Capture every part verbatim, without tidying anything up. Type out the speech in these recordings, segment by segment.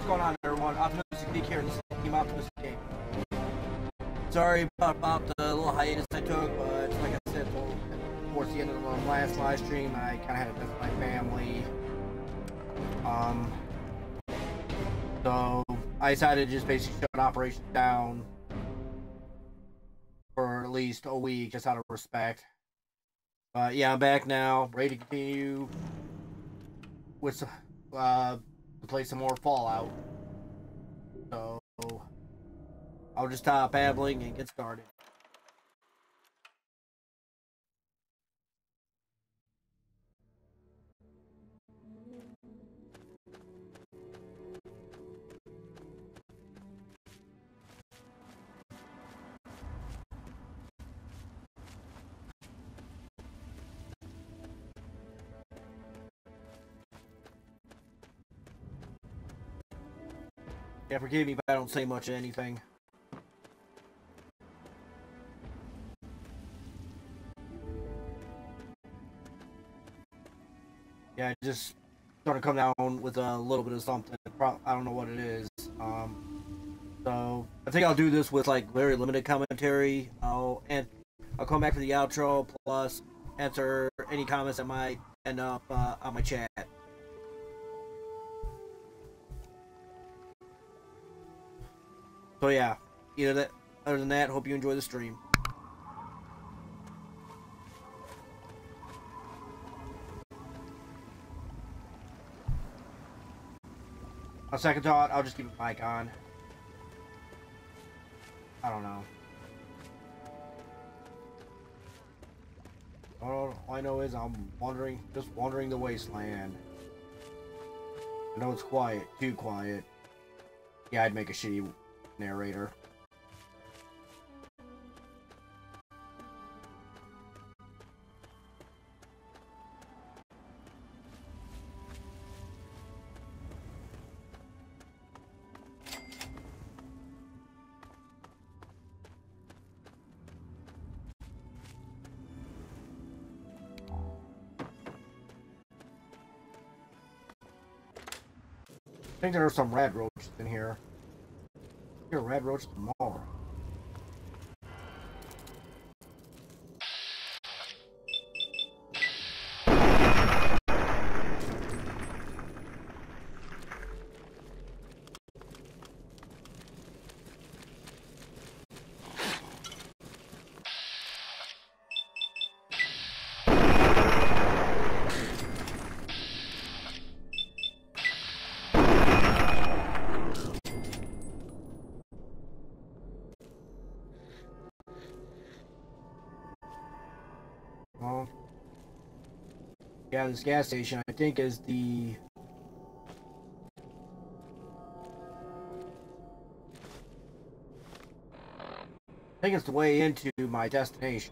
what's going on, everyone? Optimistic Geek here. This is Team Optimistic Game. Sorry about, about the little hiatus I took, but like I said, towards the end of the last live stream, I kind of had to visit my family. Um, so I decided to just basically shut operations down for at least a week, just out of respect. But yeah, I'm back now, ready to continue with uh, to play some more Fallout. So I'll just stop babbling and get started. Yeah, forgive me if I don't say much of anything. Yeah, I just started to come down with a little bit of something. I don't know what it is. Um, so I think I'll do this with like very limited commentary. I'll and I'll come back for the outro plus answer any comments that might end up uh, on my chat. So yeah, either that. Other than that, hope you enjoy the stream. On second thought, I'll just keep the mic on. I don't know. All I know is I'm wandering, just wandering the wasteland. I know it's quiet, too quiet. Yeah, I'd make a shitty narrator. I think there are some red roaches in here. Here, red roach tomorrow. Well, yeah, this gas station, I think, is the... I think it's the way into my destination.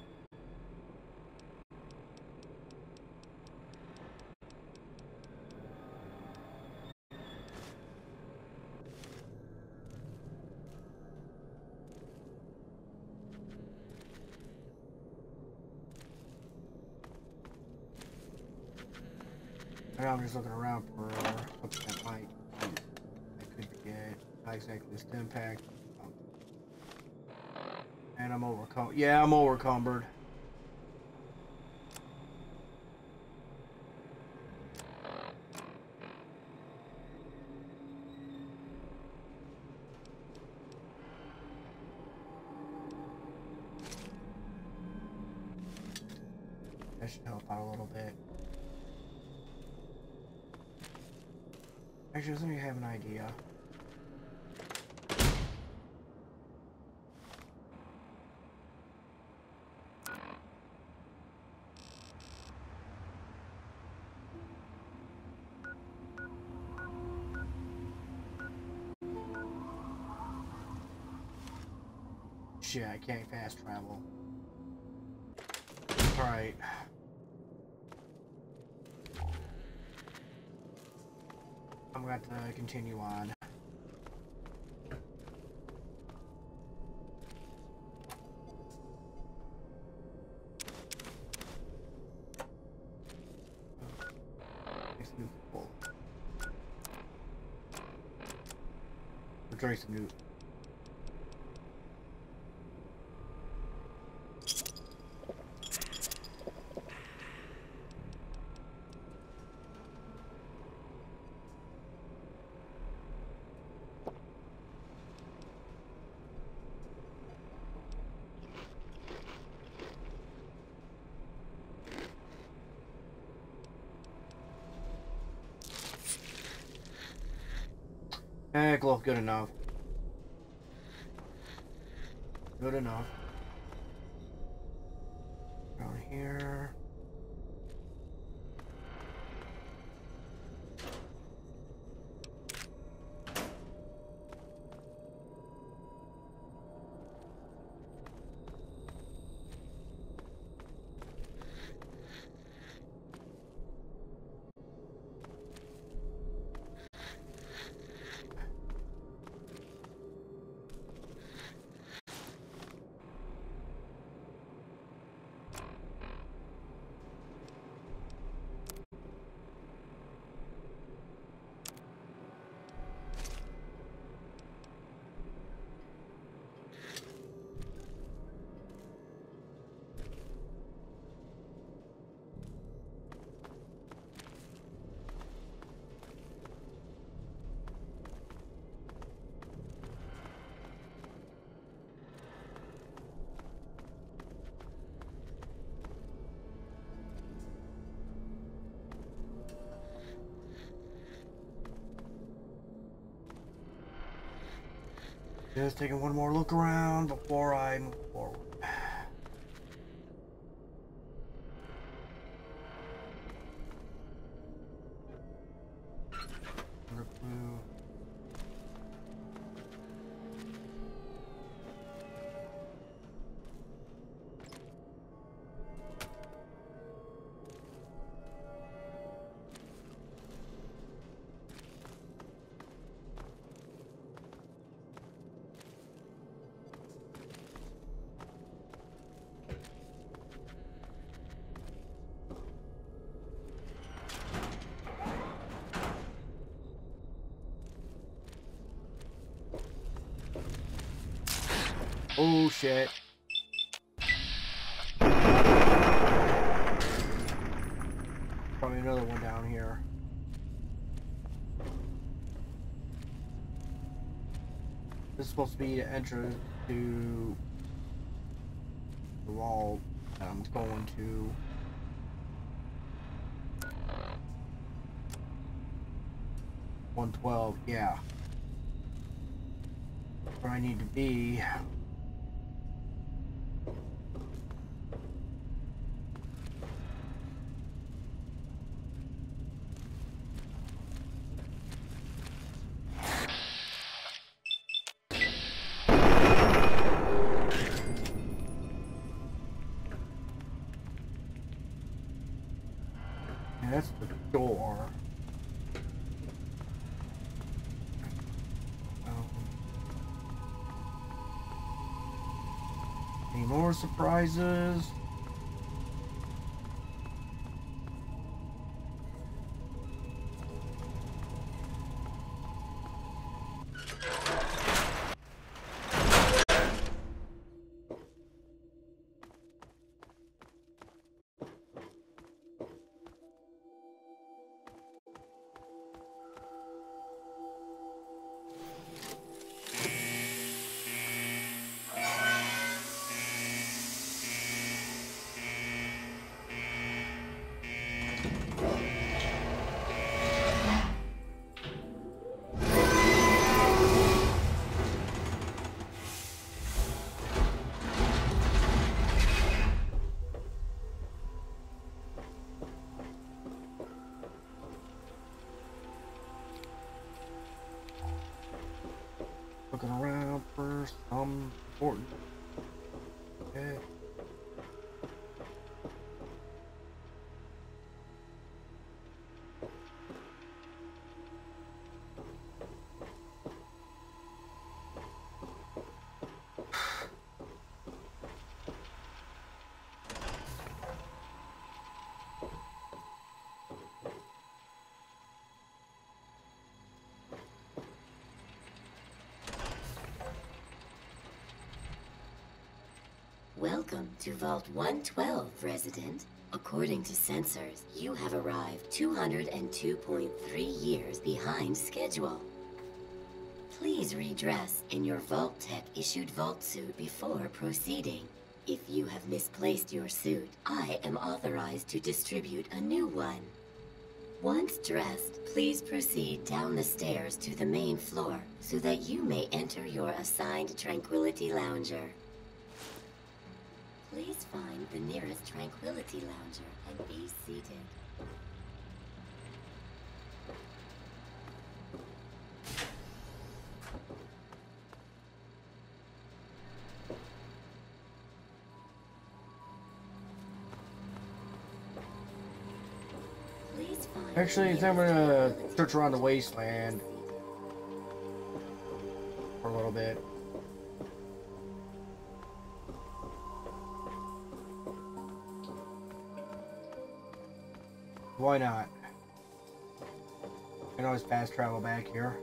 I'm just looking around for something that might I could get. Not exactly stim pack. And I'm overcome. Yeah, I'm overcumbered. That should help out a little bit. Actually, let me have an idea. Shit, I can't fast travel. Alright. I'm going to have to continue on. drink some new. Eh, glove, good enough. Good enough. Down here. Just taking one more look around before I move forward. Blue. Oh shit. Probably another one down here. This is supposed to be the entrance to the wall that I'm going to. one twelve, yeah. Where I need to be. That's the door. Um, any more surprises? Looking around for some important. Okay. Welcome to Vault one twelve, resident. According to sensors, you have arrived two hundred two point three years behind schedule. Please redress in your Vault Tech issued Vault suit before proceeding. If you have misplaced your suit, I am authorized to distribute a new one. Once dressed, please proceed down the stairs to the main floor so that you may enter your assigned Tranquility Lounger. Please find the nearest Tranquility Lounger and be seated. Please find Actually, I think I'm gonna search around the wasteland for a little bit. Why not? I can always fast travel back here.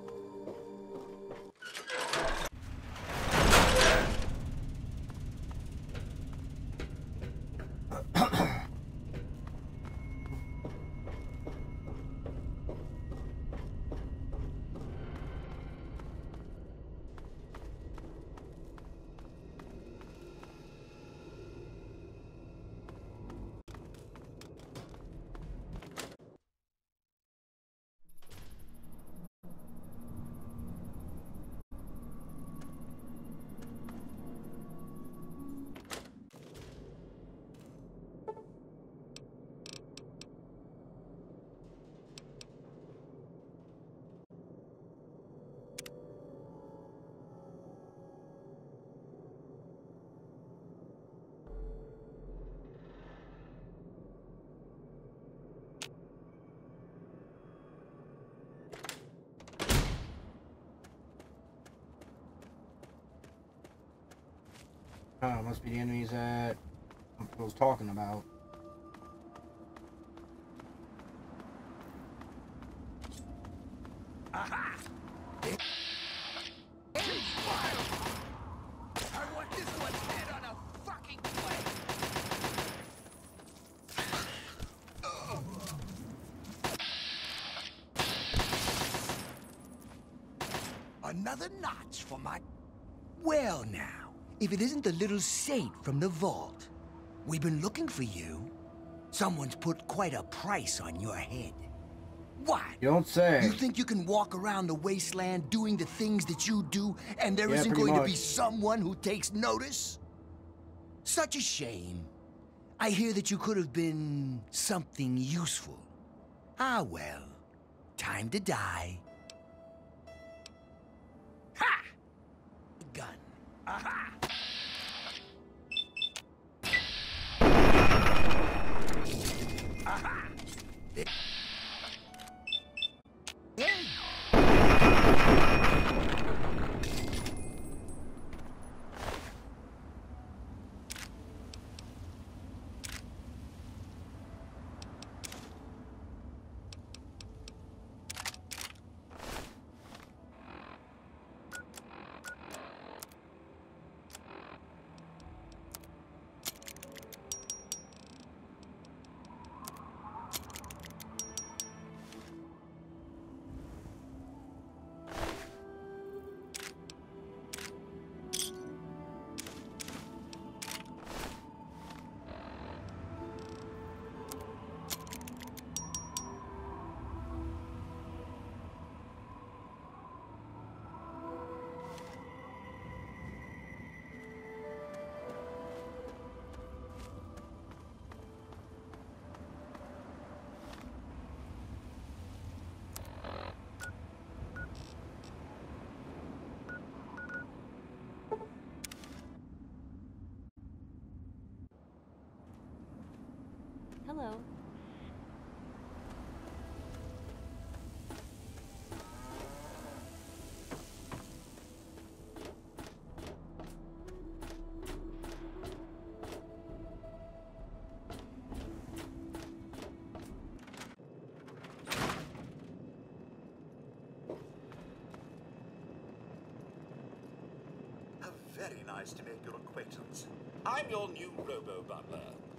Oh, must be the enemies that I was talking about. Aha! I want this one's head on a fucking plate! Another notch for my... Well now. If it isn't the little saint from the vault. We've been looking for you. Someone's put quite a price on your head. What? You don't say. You think you can walk around the wasteland doing the things that you do, and there Yeah, isn't pretty going much. to be someone who takes notice? Such a shame. I hear that you could have been something useful. Ah well, time to die. Ha! Gun. Aha! Aha! Hello. Very nice to make your acquaintance. I'm your new robo-butler.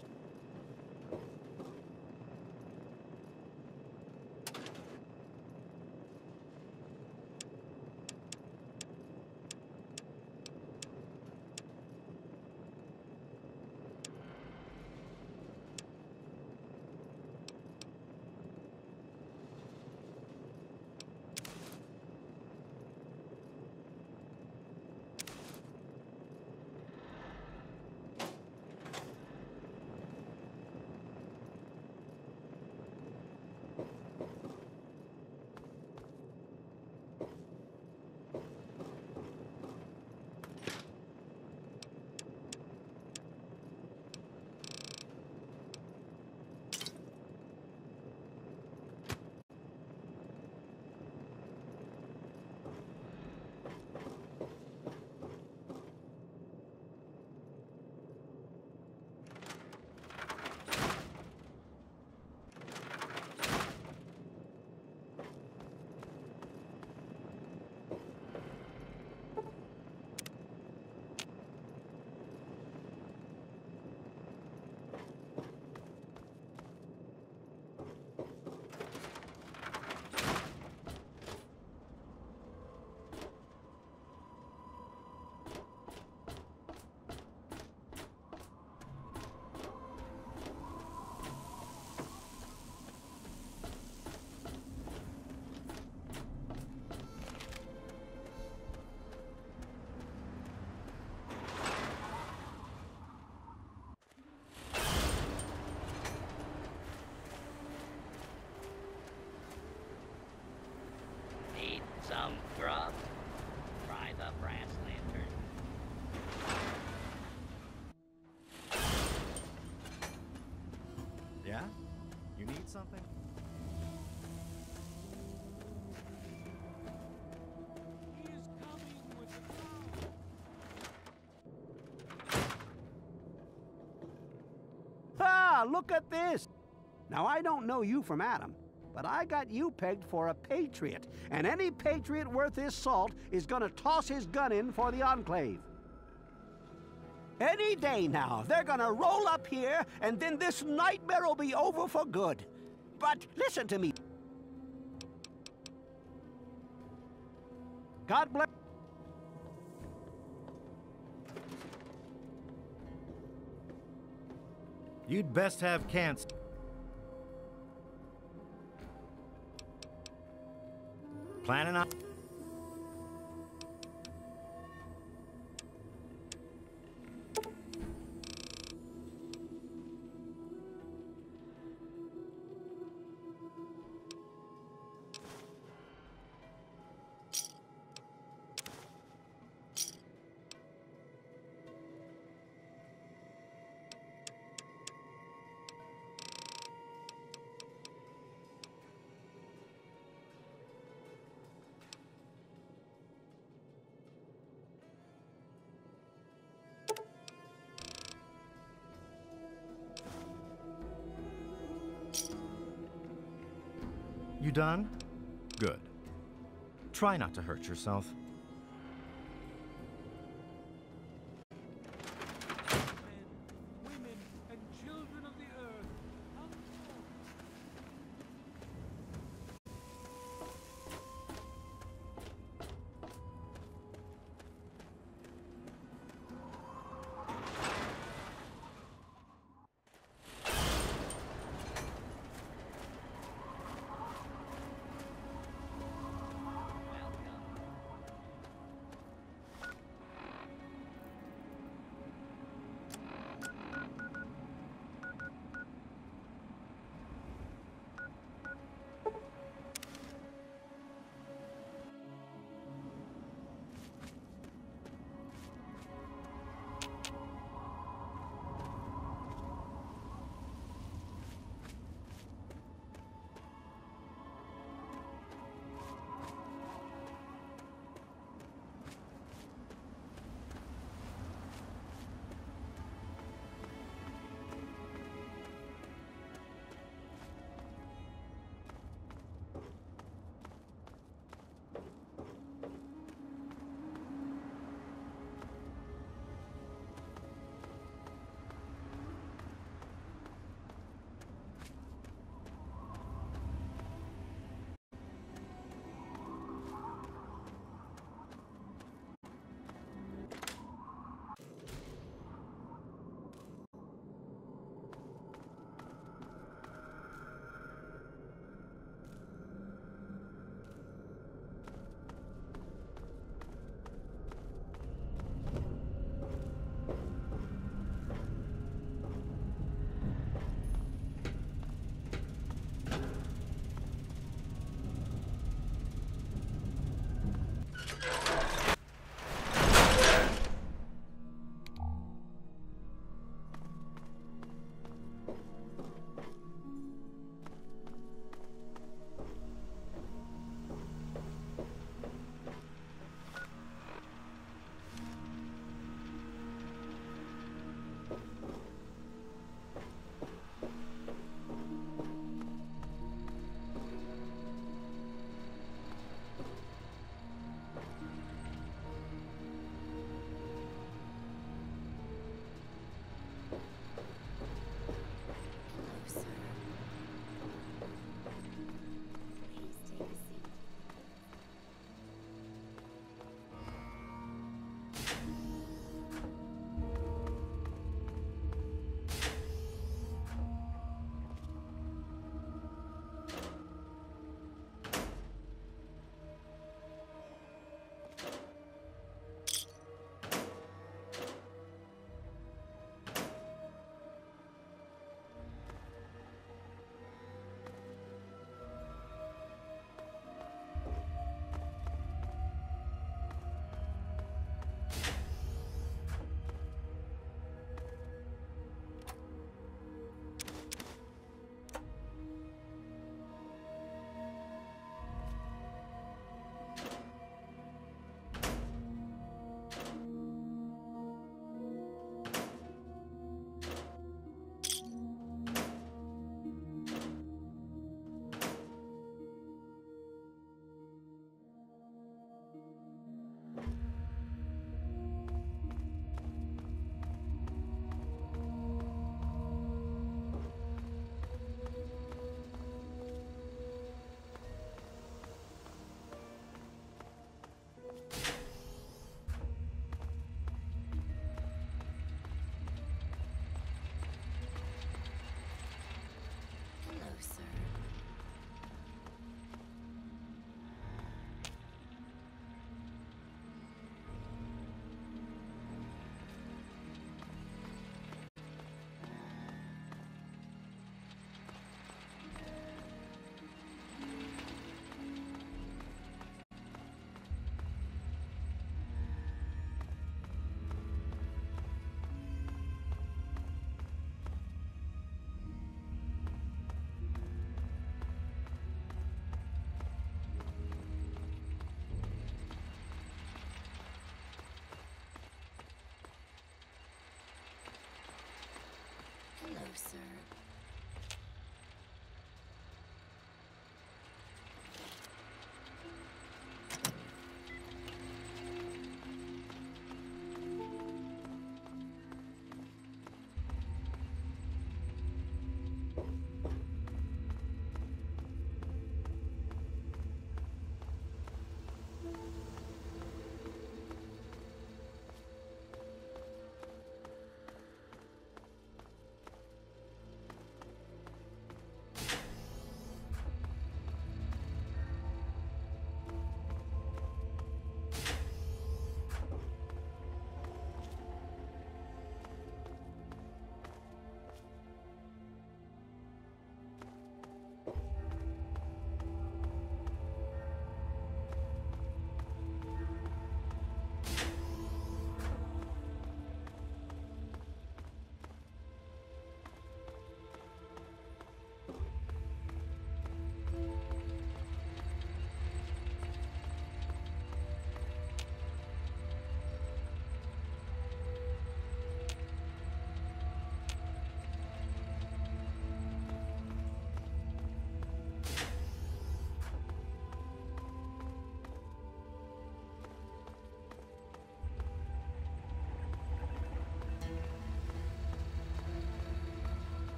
Some grub? Try the brass lantern. Yeah? You need something? He is coming with the crowd. Ah, look at this! Now, I don't know you from Adam, but I got you pegged for a patriot, and any patriot worth his salt is gonna toss his gun in for the Enclave. Any day now, they're gonna roll up here, and then this nightmare will be over for good. But listen to me. God bless. You'd best have cancer. Planning on... You done? Good. Try not to hurt yourself. Men, women, and children of the earth, come forth.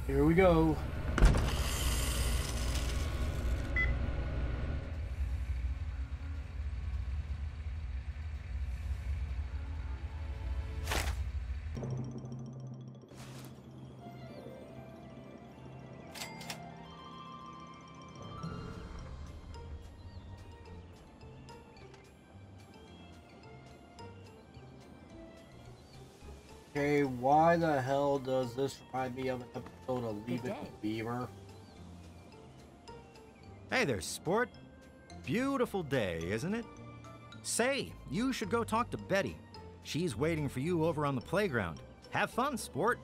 Here we go. Okay, why the hell does this remind me of an episode of Leave It to Beaver? Hey there, sport. Beautiful day, isn't it? Say, you should go talk to Betty. She's waiting for you over on the playground. Have fun, sport.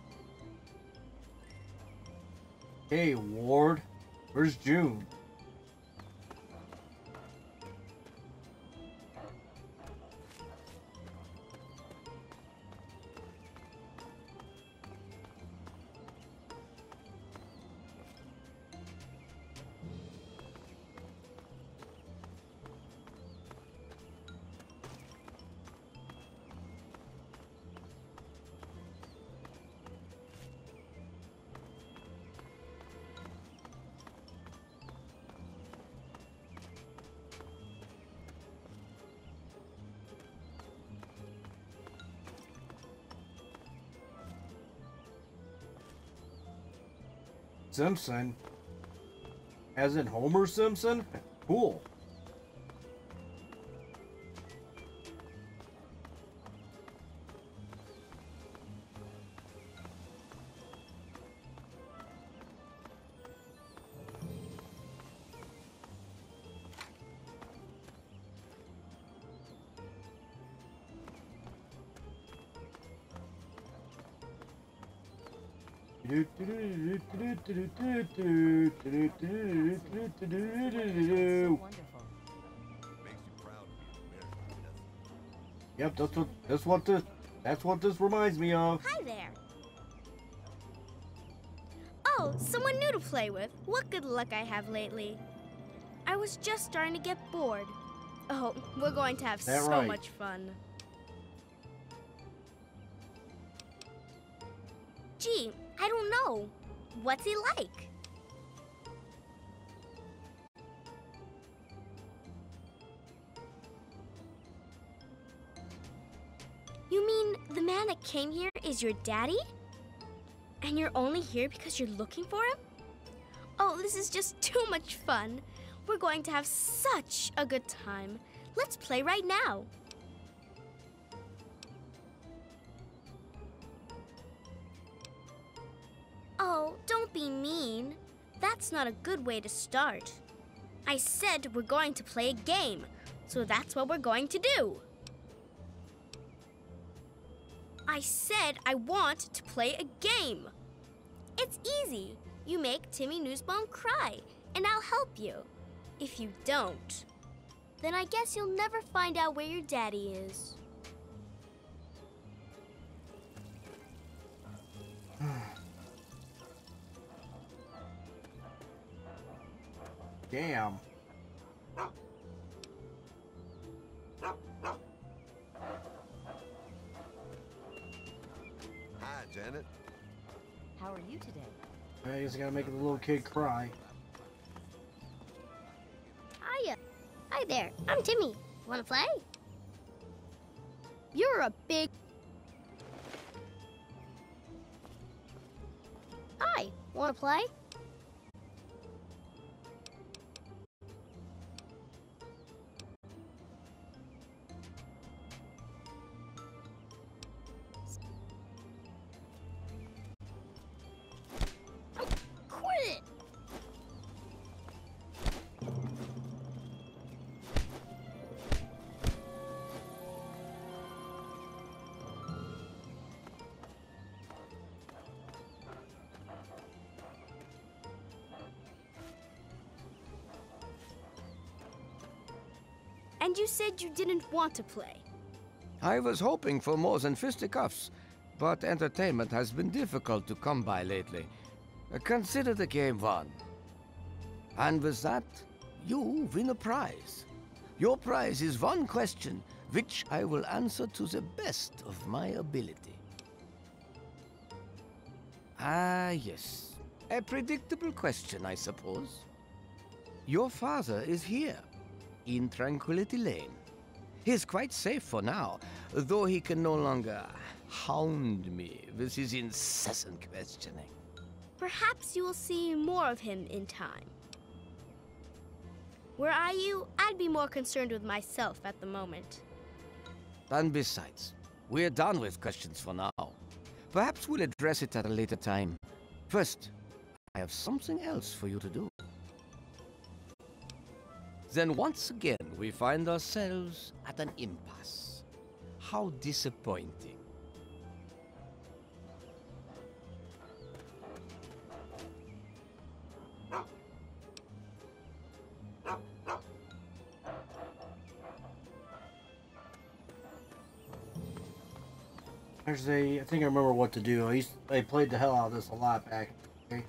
Hey, Ward. Where's June? Simpson? As in Homer Simpson? Cool. Yep, that's what that's what this that's what this reminds me of. Hi there. Oh, someone new to play with. What good luck I have lately. I was just starting to get bored. Oh, we're going to have That so right. much fun. Gee, I don't know. What's he like? You mean the man that came here is your daddy? And you're only here because you're looking for him? Oh, this is just too much fun. We're going to have such a good time. Let's play right now. Oh, don't be mean. That's not a good way to start. I said we're going to play a game, so that's what we're going to do. I said I want to play a game. It's easy. You make Timmy Newsbaum cry, and I'll help you. If you don't, then I guess you'll never find out where your daddy is. Damn. Hi, Janet. How are you today? I guess I gotta make the little kid cry. Hiya. Hi there. I'm Timmy. Wanna play? You're a big... Hi. Wanna play? Quit it! And you said you didn't want to play. I was hoping for more than fisticuffs, but entertainment has been difficult to come by lately. Uh, Consider the game won. And with that, you win a prize. Your prize is one question, which I will answer to the best of my ability. Ah, yes. A predictable question, I suppose. Your father is here, in Tranquility Lane. He's quite safe for now, though he can no longer hound me with his incessant questioning. Perhaps you will see more of him in time. Were I you, I'd be more concerned with myself at the moment. And besides, we're done with questions for now. Perhaps we'll address it at a later time. First, I have something else for you to do. Then once again, we find ourselves at an impasse. How disappointing. Actually, I think I remember what to do. I used I played the hell out of this a lot back. Okay.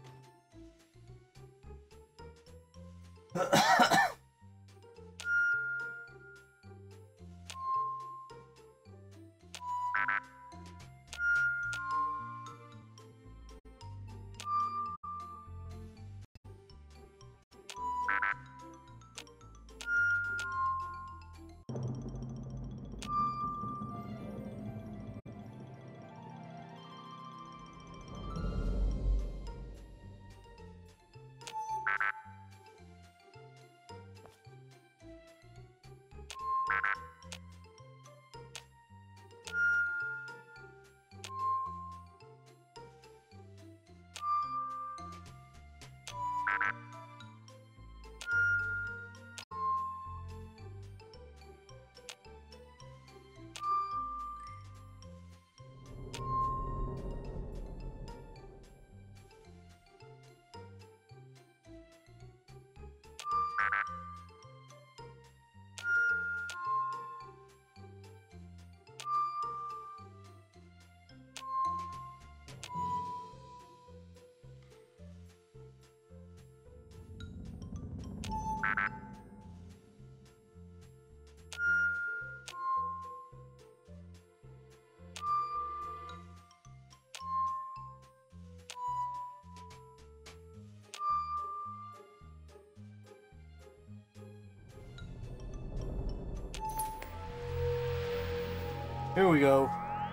Here we go.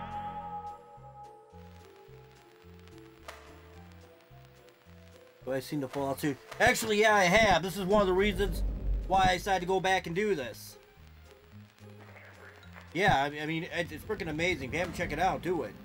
Have I seen the Fallout two? Actually, yeah, I have. This is one of the reasons why I decided to go back and do this. Yeah, I mean, it's freaking amazing. If you haven't checked it out, do it.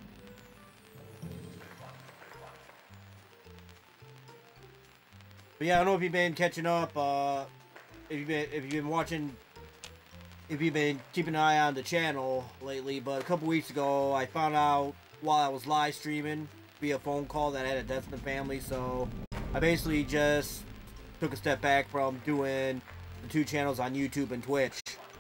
But yeah, I don't know if you've been catching up. Uh, if you've been, if you've been watching. If you've been keeping an eye on the channel lately, but a couple weeks ago I found out while I was live streaming via phone call that I had a death in the family, so I basically just took a step back from doing the two channels on YouTube and Twitch.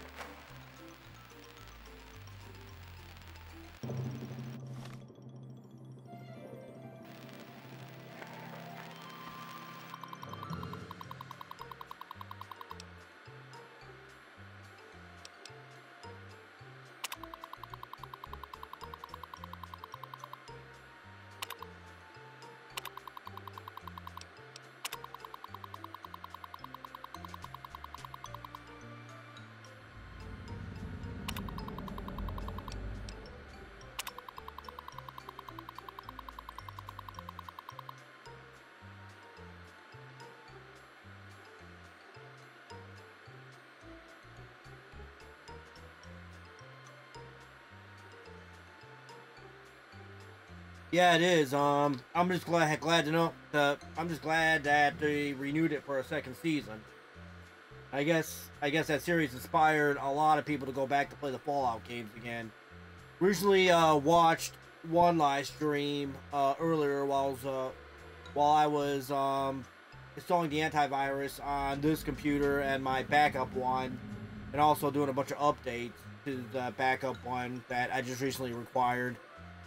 Yeah, it is. Um, I'm just glad glad to know. Uh, I'm just glad that they renewed it for a second season. I guess I guess that series inspired a lot of people to go back to play the Fallout games again. Recently, uh, watched one live stream uh, earlier while I was uh, while I was um, installing the antivirus on this computer and my backup one, and also doing a bunch of updates to the backup one that I just recently required.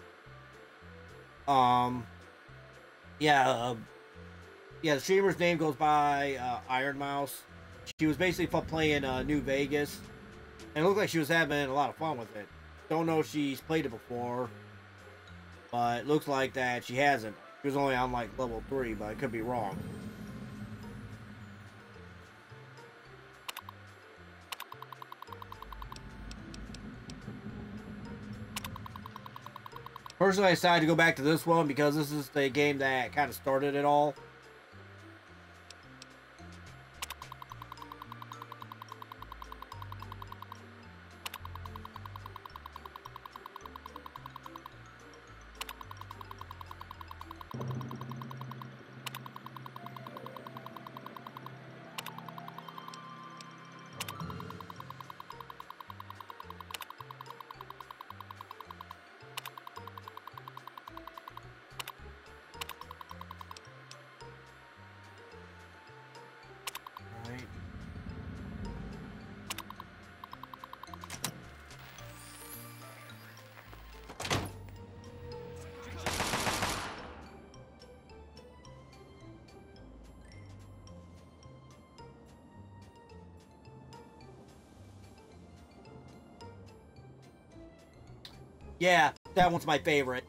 Um, yeah, uh, yeah, the streamer's name goes by uh, Iron Mouse. She was basically playing uh, New Vegas, and it looked like she was having a lot of fun with it. Don't know if she's played it before, but it looks like that she hasn't. She He was only on like level three, but I could be wrong. Personally, I decided to go back to this one because this is the game that kind of started it all. Yeah, that one's my favorite.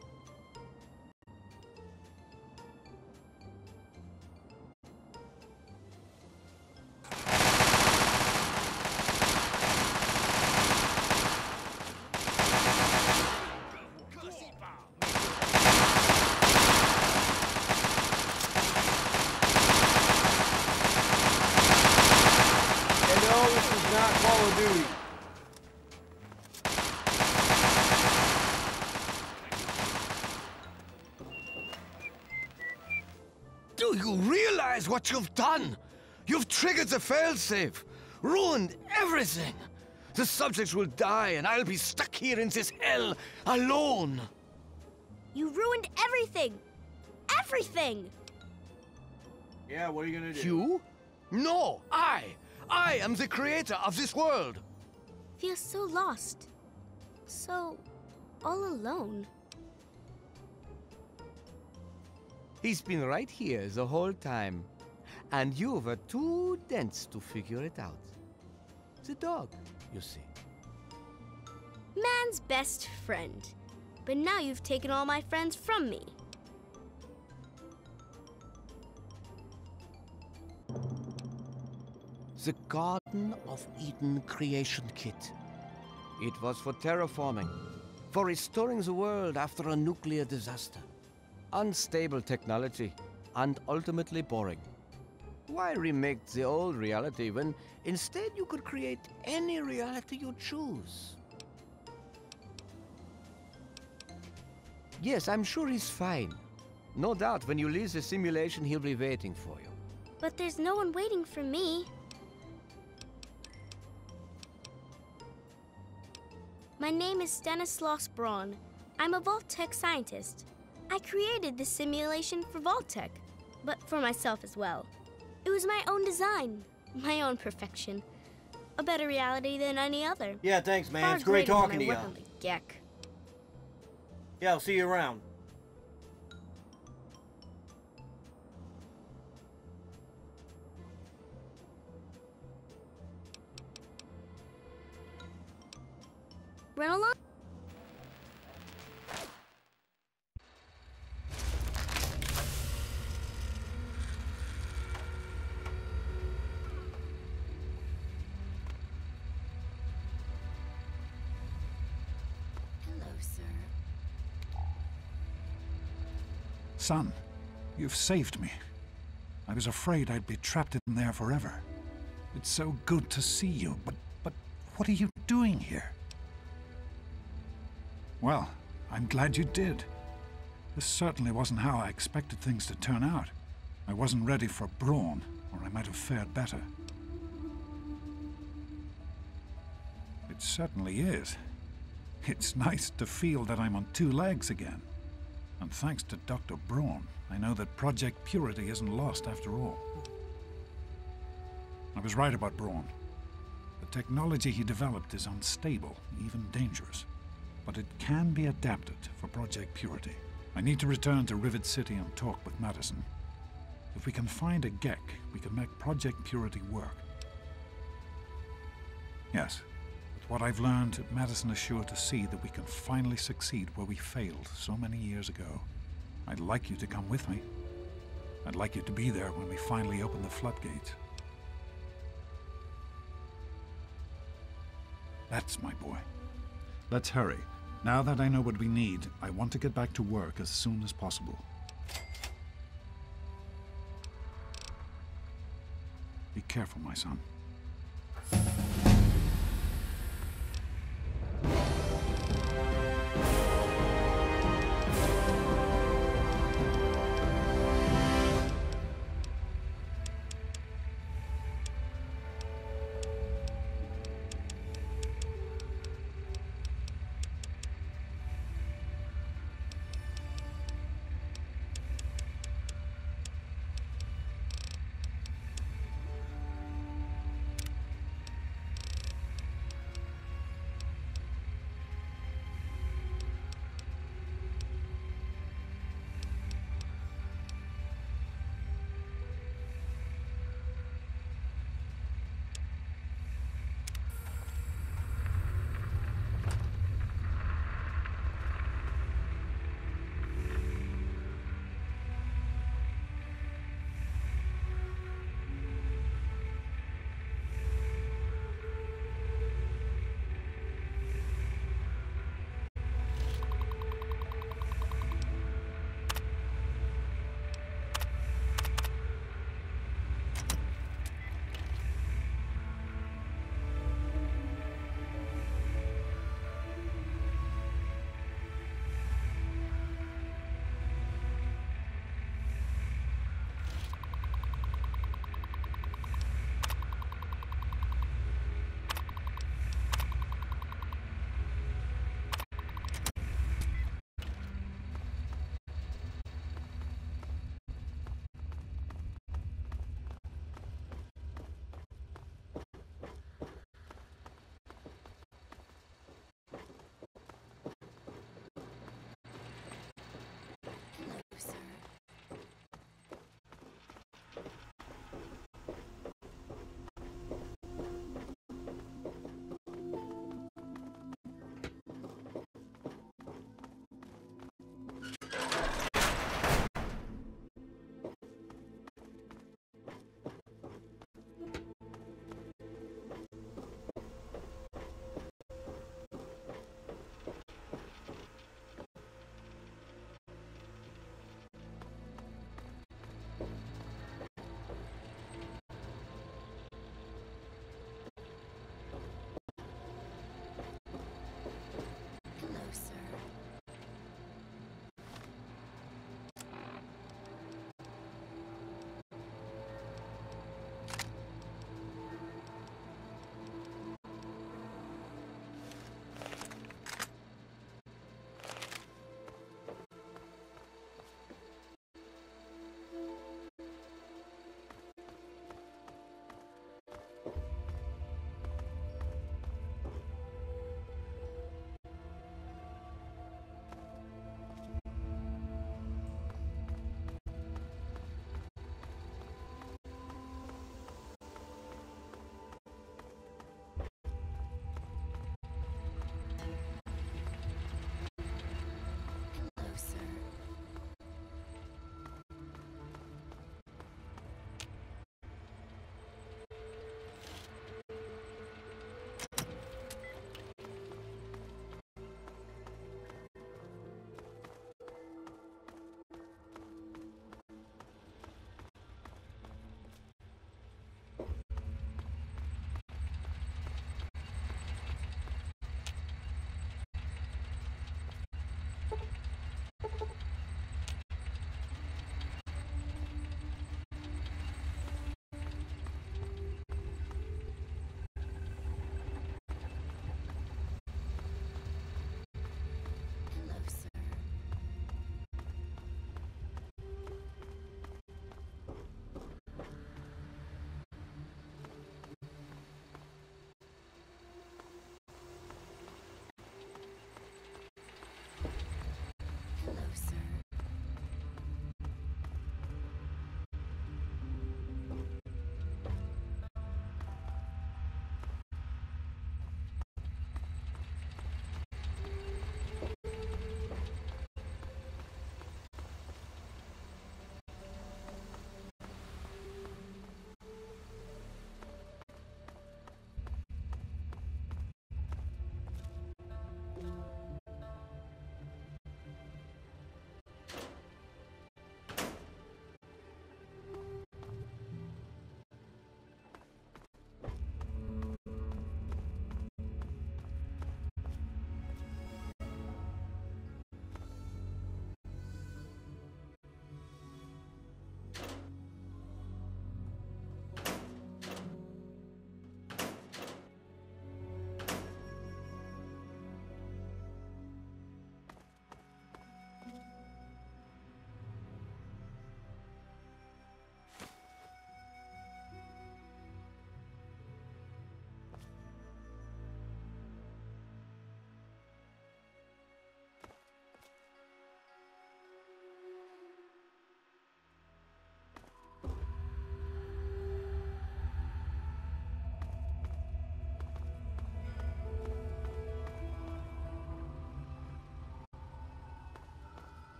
Do you realize what you've done? You've triggered the failsafe, ruined everything. The subjects will die and I'll be stuck here in this hell alone. You ruined everything! Everything! Yeah, what are you gonna do? You? No, I! I am the creator of this world! Feels so lost. So... all alone. He's been right here the whole time. And you were too dense to figure it out. The dog, you see. Man's best friend. But now you've taken all my friends from me. The Garden of Eden creation kit. It was for terraforming, for restoring the world after a nuclear disaster. Unstable technology, and ultimately boring. Why remake the old reality when instead you could create any reality you choose? Yes, I'm sure he's fine. No doubt when you leave the simulation, he'll be waiting for you. But there's no one waiting for me. My name is Stanislaus Braun. I'm a Vault-Tec scientist. I created this simulation for Vault-Tec, but for myself as well. It was my own design, my own perfection. A better reality than any other. Yeah, thanks, man. Far It's great greater talking than to my you. work on the Gek. Yeah, I'll see you around. Run along. Hello, sir. Son, you've saved me. I was afraid I'd be trapped in there forever. It's so good to see you, but, but what are you doing here? Well, I'm glad you did. This certainly wasn't how I expected things to turn out. I wasn't ready for Braun, or I might have fared better. It certainly is. It's nice to feel that I'm on two legs again. And thanks to Doctor Braun, I know that Project Purity isn't lost after all. I was right about Braun. The technology he developed is unstable, even dangerous. But it can be adapted for Project Purity. I need to return to Rivet City and talk with Madison. If we can find a Gek, we can make Project Purity work. Yes, with what I've learned, Madison is sure to see that we can finally succeed where we failed so many years ago. I'd like you to come with me. I'd like you to be there when we finally open the floodgates. That's my boy. Let's hurry. Now that I know what we need, I want to get back to work as soon as possible. Be careful, my son.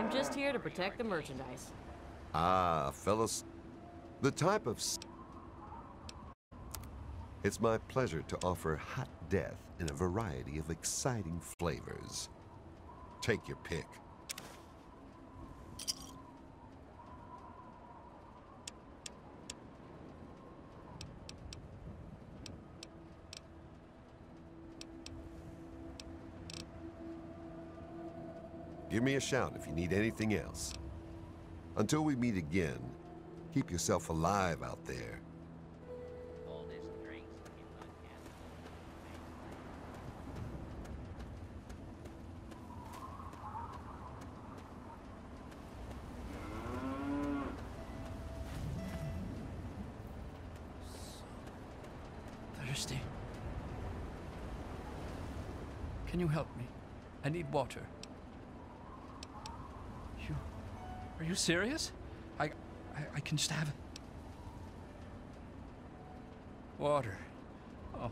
I'm just here to protect the merchandise. Ah, fellas, the type of... s- It's my pleasure to offer hot death in a variety of exciting flavors. Take your pick. Give me a shout if you need anything else. Until we meet again, keep yourself alive out there. Thirsty. Can you help me? I need water. You... Are you serious? I... I, I can just have... water. Oh.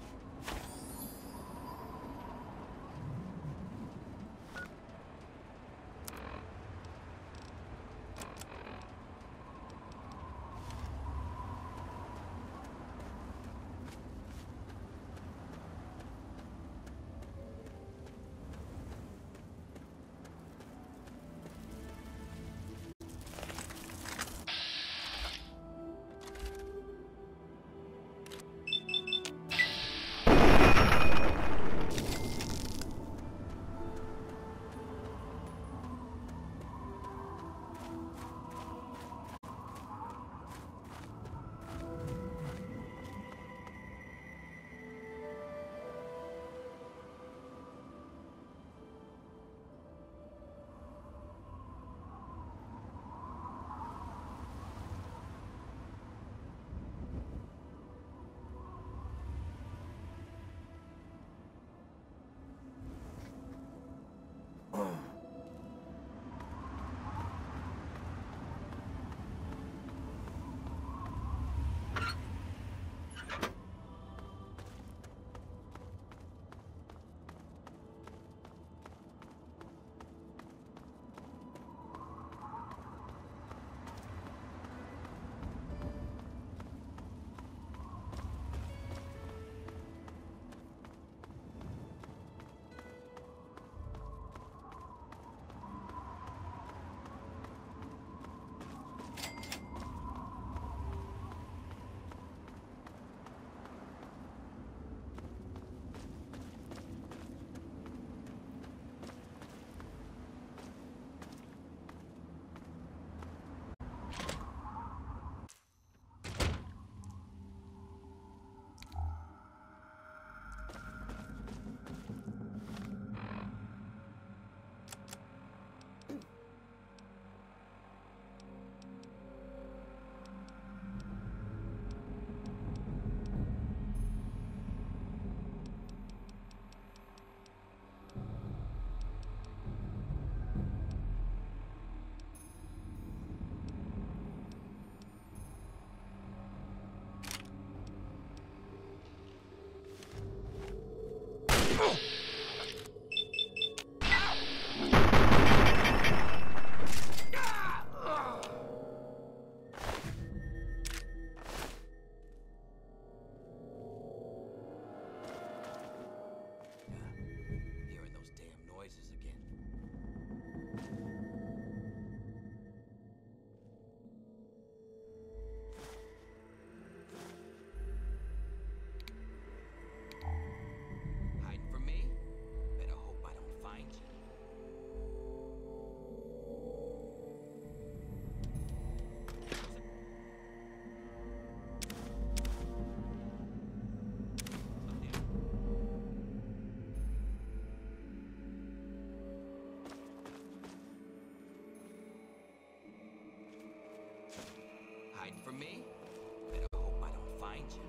Hiding from me? Better hope I don't find you.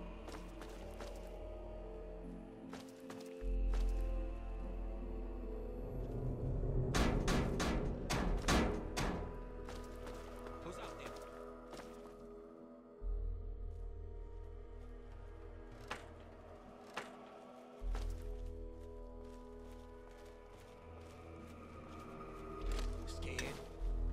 Who's out there? Scared?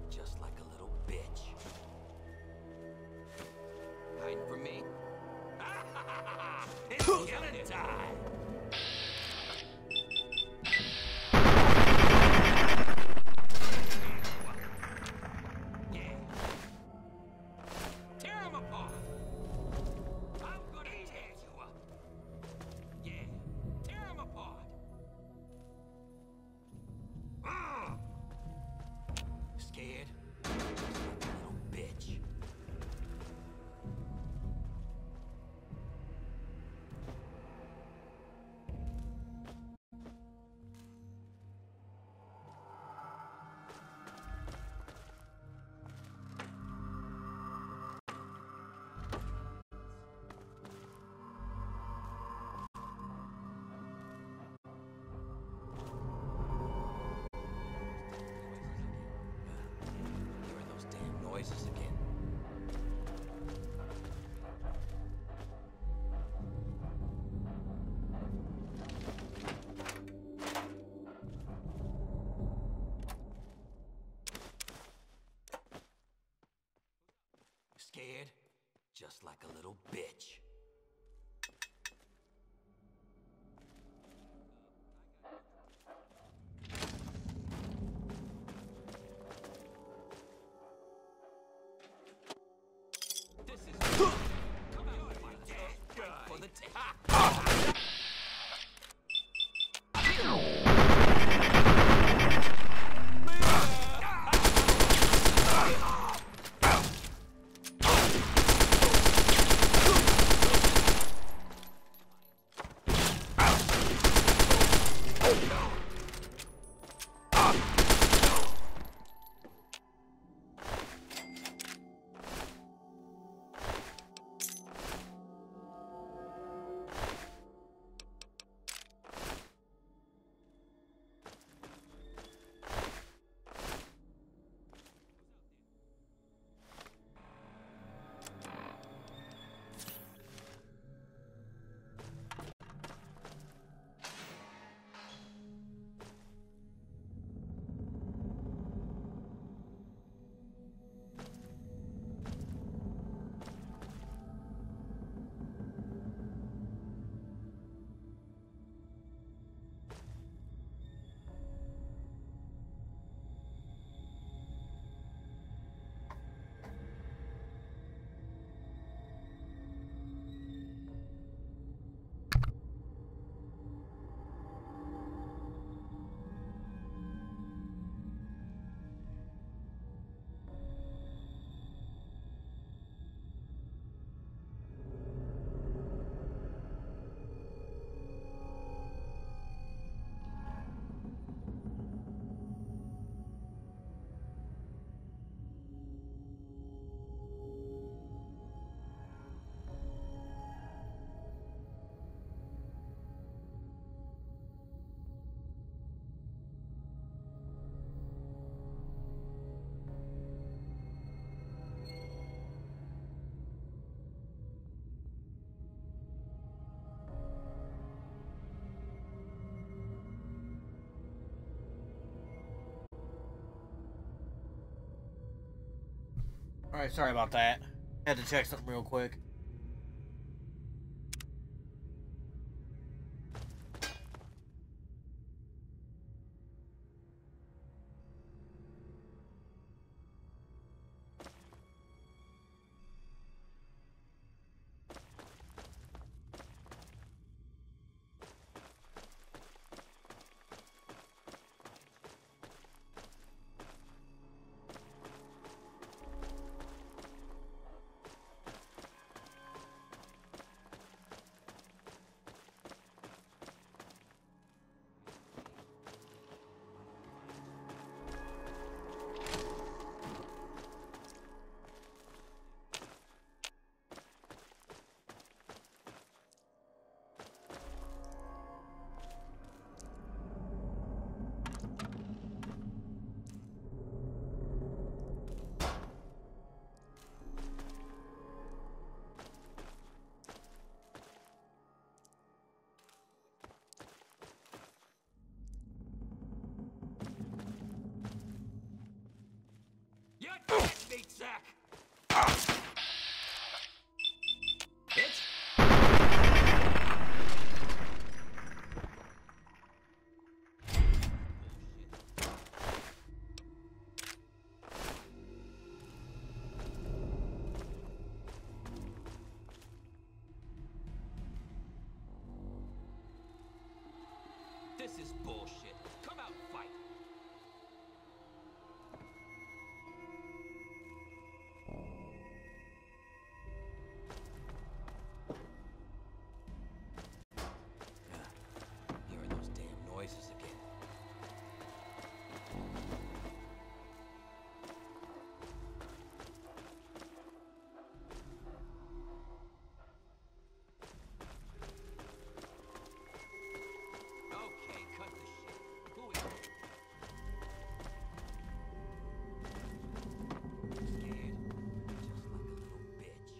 like a little bitch. This is come out, my dad. For the ta- Alright, sorry about that. Had to check something real quick. Big sack. Bitch. This is bullshit. Come out and fight. Hearing those damn noises again. Okay, cut the shit. Who is it? Scared? Just like a little bitch.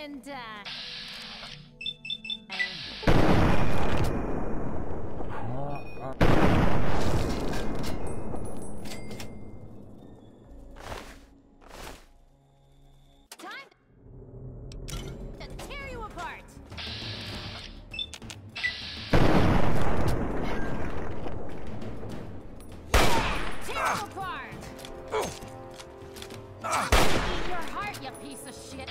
and, uh... Time to tear you apart! Yeah! Tear you apart! Eat your heart, you piece of shit!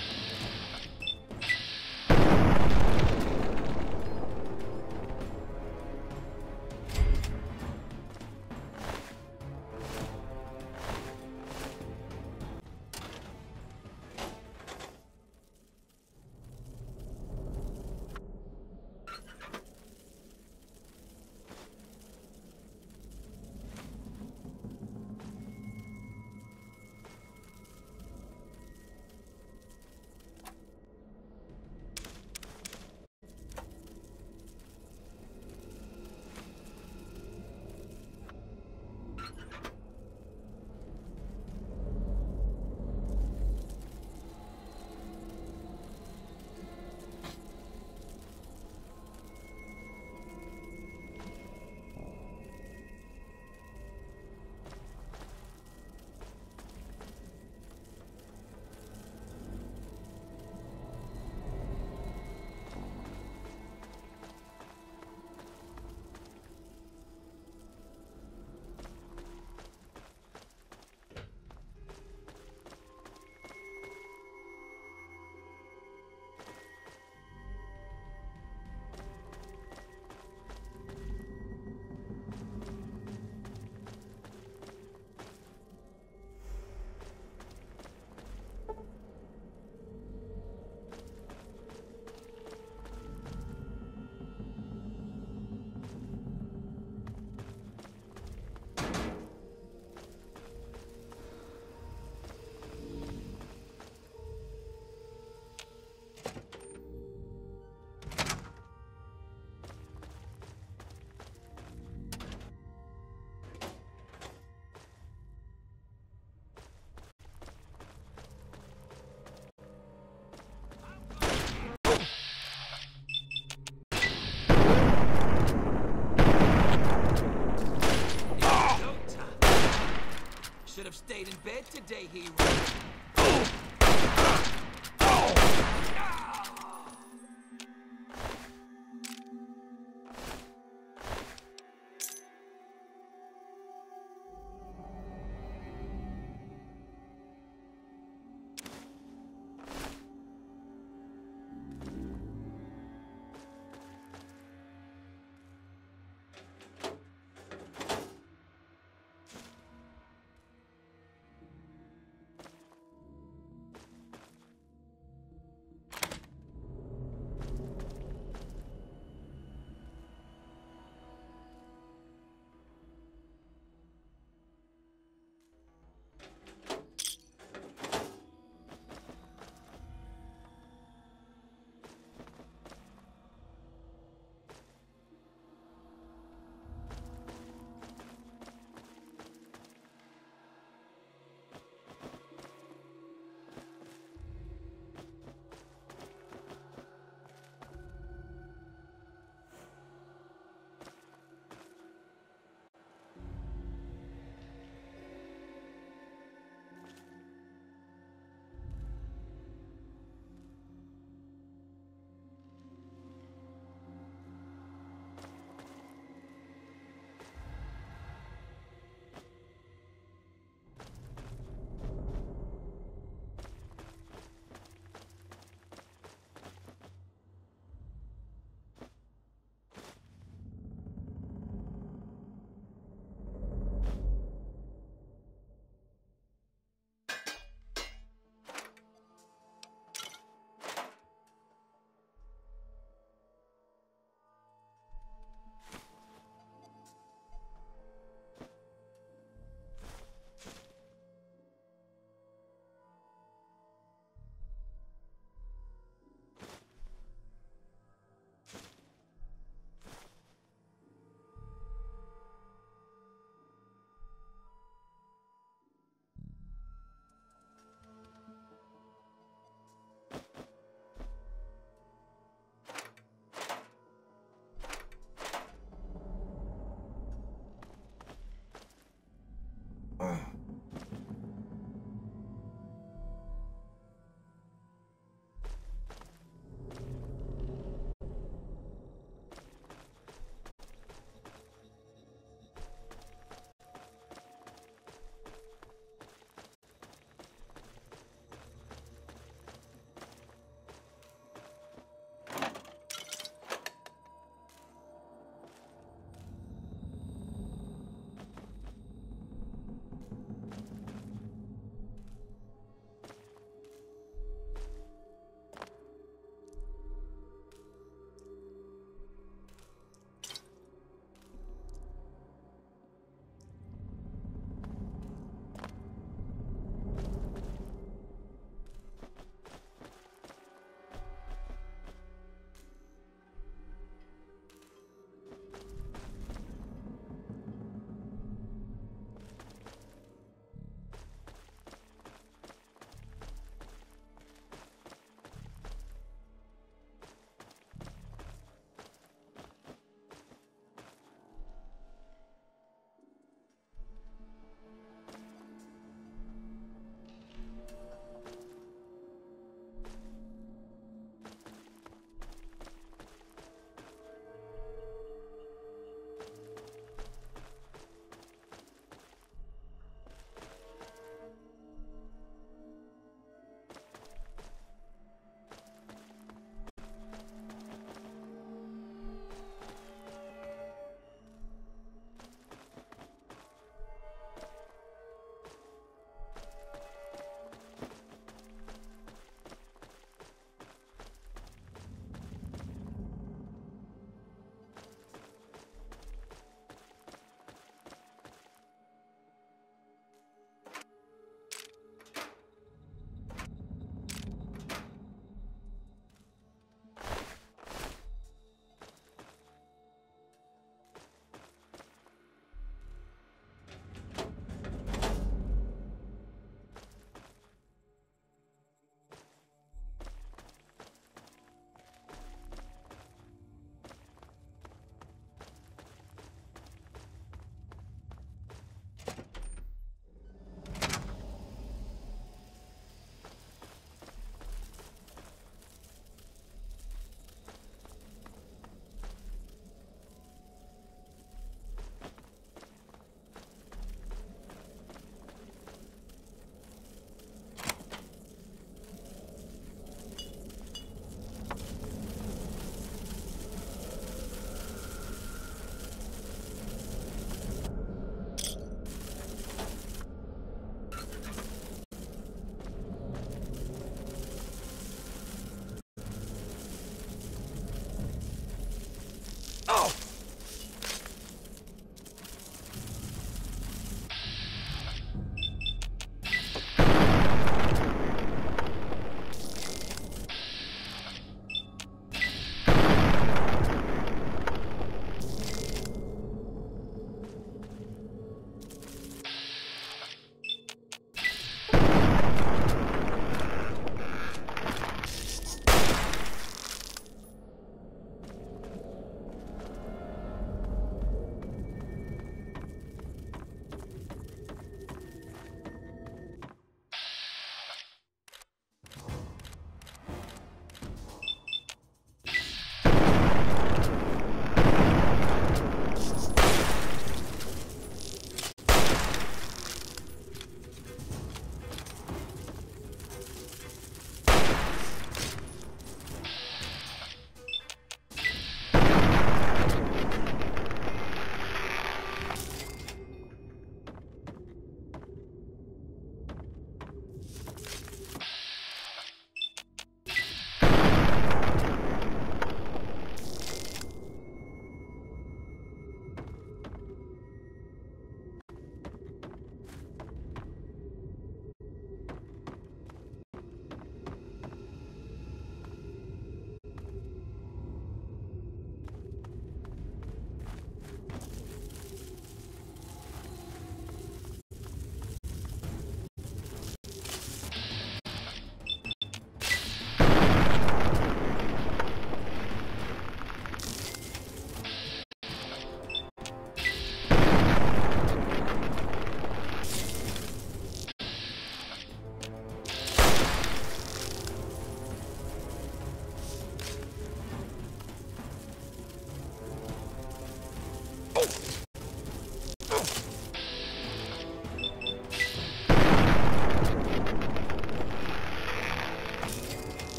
Should have stayed in bed today, hero.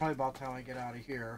probably about time I get out of here.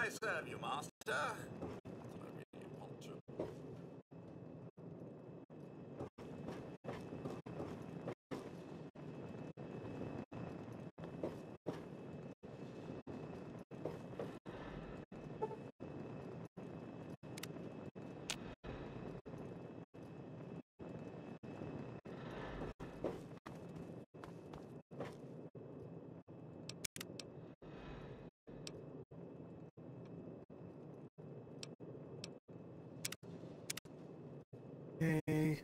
I serve you, master? Okay.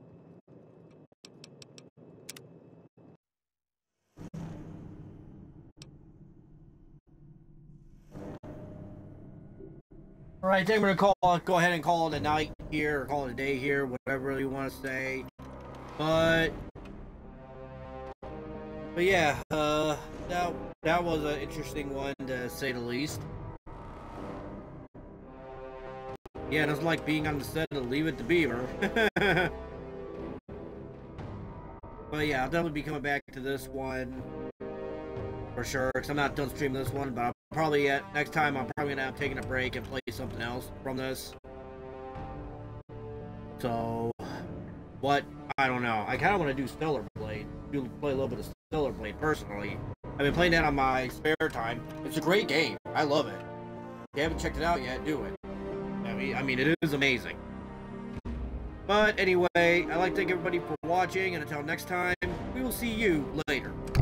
All right, I think we're gonna call go ahead and call it a night here, or call it a day here, whatever you want to say. But, but yeah, uh, that that was an interesting one to say the least. Yeah, it was like being on the set of Leave It to Beaver. But yeah, I'll definitely be coming back to this one for sure, because I'm not done streaming this one, but I'll probably, at next time, I'm probably going to have taken a break and play something else from this. So, what? I don't know. I kind of want to do Stellar Blade, do play a little bit of Stellar Blade personally. I've been playing that on my spare time. It's a great game. I love it. If you haven't checked it out yet, do it. I mean, I mean, it is amazing. But anyway, I'd like to thank everybody for watching, and until next time, we will see you later.